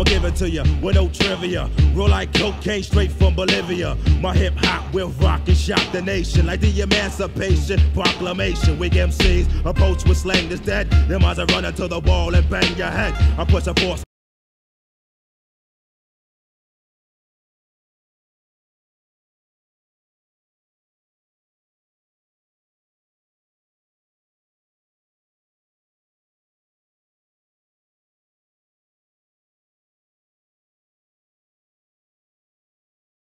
I'ma give it to you with no trivia. Roll like cocaine straight from Bolivia. My hip hop will rock and shock the nation like the Emancipation Proclamation. Weak MCs approach with slang that's dead. Them eyes are running to the wall and bang your head. I push a force.